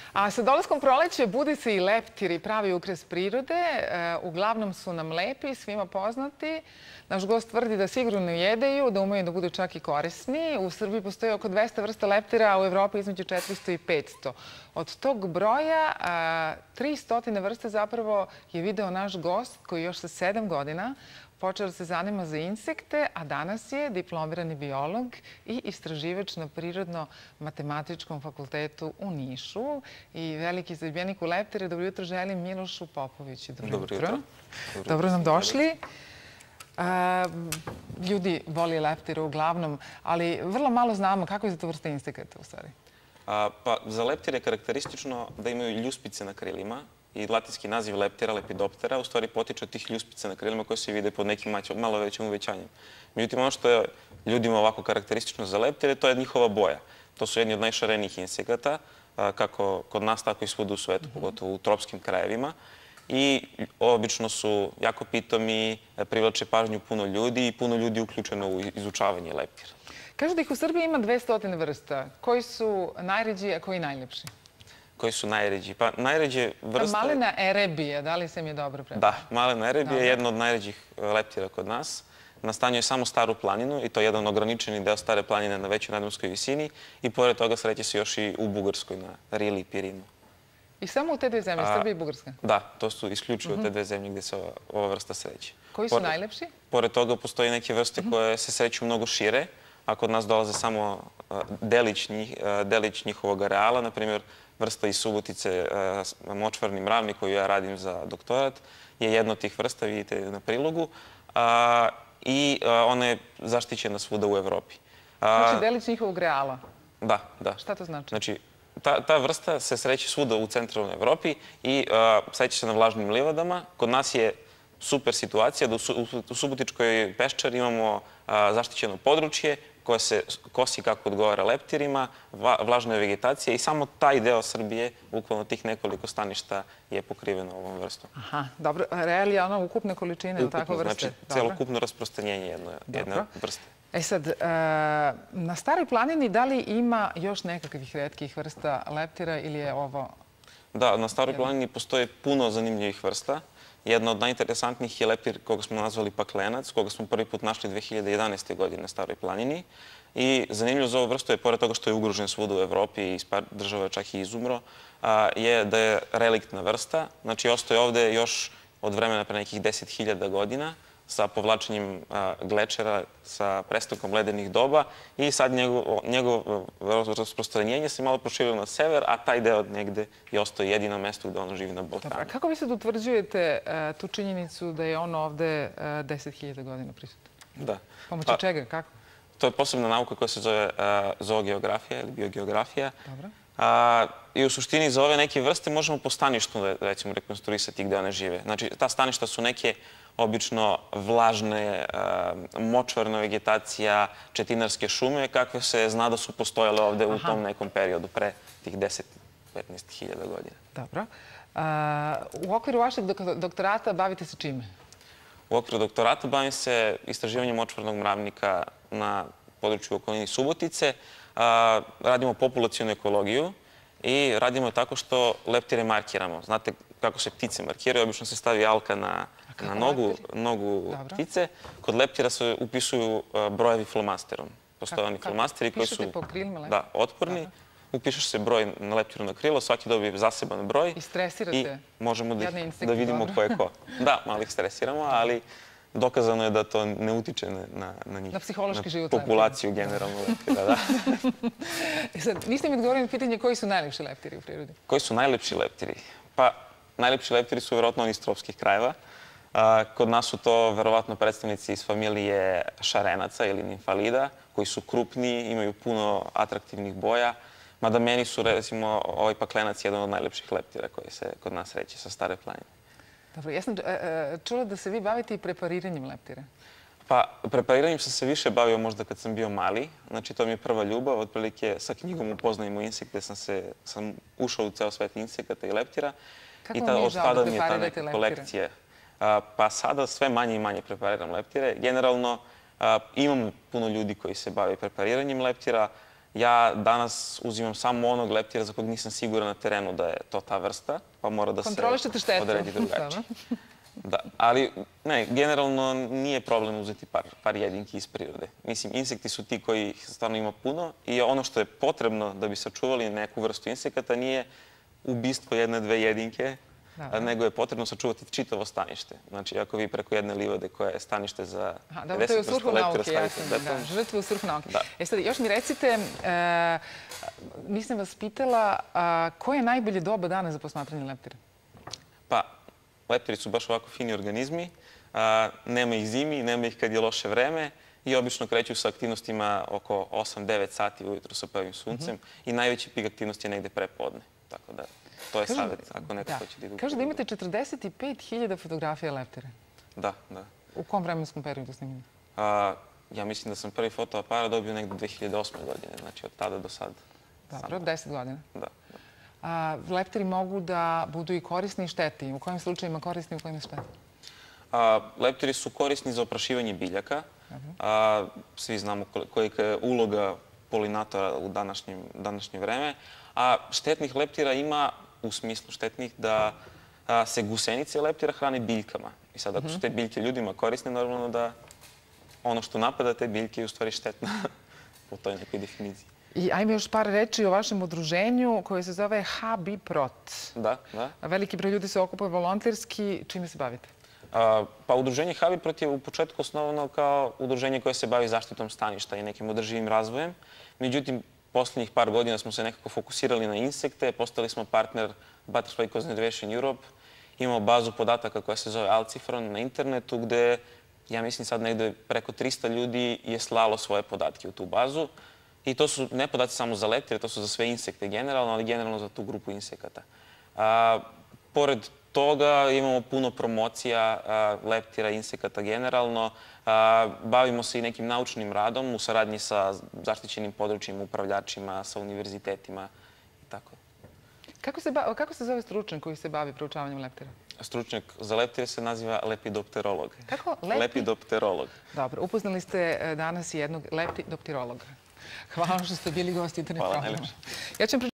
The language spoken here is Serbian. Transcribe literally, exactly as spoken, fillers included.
A sa dolaskom proleća bude se i leptiri, pravi ukras prirode. Uglavnom su nam lepi, svima poznati. Naš gost tvrdi da sigurno ne jedeju, da umeju da budu čak i korisni. U Srbiji postoji oko dvesta vrsta leptira, a u Evropi između četiristo i petsto. Od tog broja, tristo vrsta zapravo je video naš gost koji još sa sedam godina počeo da se zanima za insekte, a danas je diplomirani biolog i istraživač na Prirodno-matematičkom fakultetu u Nišu i veliki zaljubljenik u leptire. Dobro jutro želim Milošu Popoviću. Dobro jutro. Dobro nam došli. Ljudi voli leptire uglavnom, ali vrlo malo znamo kako je za to vrsta insekata u stvari. Pa za leptire je karakteristično da imaju ljuspice na krilima i latinski naziv leptira, lepidoptera, u stvari potiče od tih ljuspica na krilima koje se vide pod nekim malo većim uvećanjem. Međutim, ono što je ljudima ovako karakteristično za leptire, to je njihova boja. To su jedni od najšarenijih insekata, kako kod nas, tako i svuda u svetu, pogotovo u tropskim krajevima. I obično su jako pitomi, privlače pažnju puno ljudi i puno ljudi uključeno u izučavanje leptira. Kažu da ih u Srbiji ima dvesta vrsta. Koji su najređi, a koji najljepši? Koji su najređi? Pa najređe vrste... Malena erebija, da li se mi je dobro prepoznao? Da, malena erebija je jedna od najređih leptira kod nas. Nastanjuje samo Staru planinu i to je jedan ograničeni deo Stare planine na većoj nadmorskoj visini i pored toga sreće se još i u Bugarskoj, na Rili i Pirinu. I samo u te dve zemlje, Srbija i Bugarska? Da, to su isključivo te dve zemlje gde se ova vrsta sreće. Koji su najlepši? Pored toga postoji neke vrste koje se sreću mnogo šire, a kod nas dolaze samo delić njihovog areala, na primjer vrsta iz Subotice, močvarni mravni, koju ja radim za doktorat, je jedna od tih vrsta, vidite na prilogu, i ona je zaštićena svuda u Evropi. Znači delić njihovog areala? Da, da. Šta to znači? Znači, ta vrsta se sreće svuda u centralnoj Evropi i sreće se na vlažnim livadama. Kod nas je super situacija da u Subotičkoj peščari imamo zaštićeno područje koje se kosi kako odgovara leptirima, vlažna je vegetacija i samo taj deo Srbije, bukvalno tih nekoliko staništa, je pokriveno ovom vrstom. Aha, dobro. Real je ona ukupna količina ili takva vrste? Znači, celokupno rasprostanjenje jedne vrste. E sad, na Staroj planini da li ima još nekakvih retkih vrsta leptira ili je ovo... Da, na Staroj planini postoje puno zanimljivih vrsta. Jedna od najinteresantnijih je leptir koga smo nazvali paklenac, koga smo prvi put našli dve hiljade jedanaeste. godine na Staroj planini. I zanimljivo za ovu vrstu je, pored toga što je ugrožen svuda u Evropi i iz par država čak i izumro, je da je reliktna vrsta. Znači, ostaje ovde još od vremena pre nekih deset hiljada godina sa povlačenjem glečera, sa prestankom ledenih doba i sad njegovo rasprostranjenje se malo proširilo na sever, a taj deo negde je ostao jedino mesto gde ono živi na Balkanu. Kako vi sad utvrđujete tu činjenicu da je ono ovde deset hiljada godina prisutno? Da. Pomoću čega? Kako? To je posebna nauka koja se zove zoogeografija ili biogeografija. Dobro. I u suštini za ove neke vrste možemo po staništu, recimo, rekonstruisati gde one žive. Znači, ta staništa su neke obično vlažne, močvarna vegetacija, četinarske šume, kakve se zna da su postojale ovde u tom nekom periodu, pre tih deset do petnaest hiljada godina. Dobro. U okviru vašeg doktorata bavite se čime? U okviru doktorata bavim se istraživanjem močvarnog mravnika na području okolini Subotice. Radimo populacionu ekologiju i radimo tako što leptire markiramo. Znate kako se ptice markiraju, obično se stavi alka na na nogu ptice. Kod leptira se upisuju brojevi flomasterom. Postoje oni flomasteri koji su otporni. Upišeš se broj na leptiru na krilo, svaki dobije zaseban broj i možemo da vidimo ko je ko. Da, malo ih stresiramo, ali dokazano je da to ne utiče na njih. Na psihološki život. Na populaciju generalno leptira, da. Niste mi odgovorili na pitanje koji su najlepši leptiri u prirodi? Koji su najlepši leptiri? Pa, najlepši leptiri su verovatno oni iz tropskih krajeva. Kod nas su to verovatno predstavnici iz familije šarenaca ili nimfalida, koji su krupni, imaju puno atraktivnih boja. Mada meni su, recimo, ovaj paklenac jedan od najlepših leptira koji se kod nas sreće sa Stare planine. Dobro, ja sam čula da se vi bavite i prepariranjem leptira. Pa, prepariranjem sam se više bavio možda kad sam bio mali. Znači, to mi je prva ljubav. Otprilike, sa knjigom Upoznajmo insekte sam ušao u ceo svet insekata i leptira. Kako vam je žao da preparirate leptire? Pa sada sve manje i manje prepariram leptire. Generalno, imam puno ljudi koji se bave prepariranjem leptira. Ja danas uzimam samo onog leptira za kog nisam siguran na terenu da je to ta vrsta, pa mora da se odredi drugačije. Da, ali ne, generalno nije problem uzeti par, par jedinki iz prirode. Mislim, insekti su ti koji stvarno ima puno i ono što je potrebno da bi sačuvali neku vrstu insekata nije ubistvo jedne, dve jedinke, nego je potrebno sačuvati čitavo stanište. Znači, ako vi preko jedne livade koja je stanište za pedeset vrsta leptira stavite beton... Žrtve u svrhu nauke. E sad, još mi recite, nisam vas pitala, koje je najbolje doba dana za posmatranje leptira? Pa, leptiri su baš ovako fini organizmi, nema ih zimi, nema ih kad je loše vreme i obično kreću sa aktivnostima oko osam do devet sati ujutru sa prvim suncem i najveći pik aktivnosti je negde pre podne. Tako da, to je savjet ako neko hoće da idu. Kažu da imate četrdeset pet hiljada fotografija leptira. Da, da. U kom vremenskom periodu snimili? Ja mislim da sam prvi fotoaparat dobio negde dve hiljade osme godine, znači od tada do sada. Dobro, deset godina. Da. Leptiri mogu da budu i korisni i štetni. U kojim slučajima korisni i u kojim štetni? Leptiri su korisni za oprašivanje biljaka. Svi znamo kolika je uloga polinatora u današnje vreme. A štetnih leptira ima u smislu štetnih da se gusenice leptira hrane biljkama. I sad, ako su te biljke ljudima korisne, normalno da ono što napada te biljke je u stvari štetno po toj nekoj definiciji. I ajme još par reči o vašem udruženju koje se zove Habiprot. Da, da. Veliki broj ljudi se okupuje volonterski. Čime se bavite? Pa udruženje Habiprot je u početku osnovano kao udruženje koje se bavi zaštitom staništa i nekim održivim razvojem. Međutim, poslednjih par godina smo se nekako fokusirali na insekte, postali smo partner Butterfly Conservation Europe. Imamo bazu podataka koja se zove Alcifron na internetu, gde, ja mislim sad negde preko trista ljudi je slalo svoje podatke u tu bazu. I to su ne podaci samo za leptire, to su za sve insekte generalno, ali generalno za tu grupu insekata. Pored toga imamo puno promocija leptira, insekata generalno. Bavimo se i nekim naučnim radom u saradnji sa zaštićenim područjima, upravljačima, sa univerzitetima i tako. Kako se zove stručnjak koji se bavi proučavanjem leptira? Stručnjak za leptire se naziva lepidopterolog. Kako? Lepidopterolog. Dobro, upoznali ste danas jednog lepidopterologa. Hvala što ste bili gosti internet programa. Hvala najlepše.